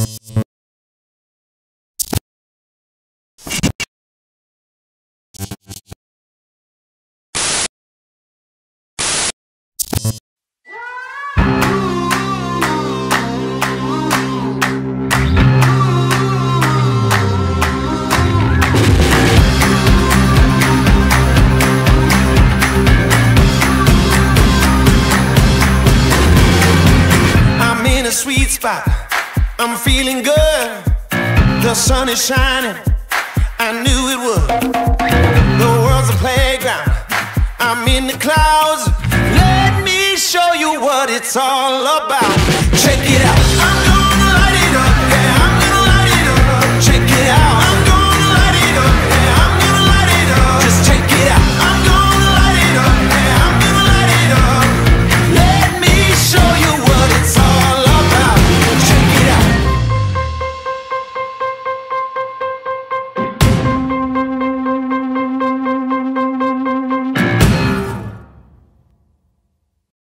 Sweet spot, I'm feeling good. The sun is shining, I knew it would. The world's a playground, I'm in the clouds. Let me show you what it's all about. Check it out.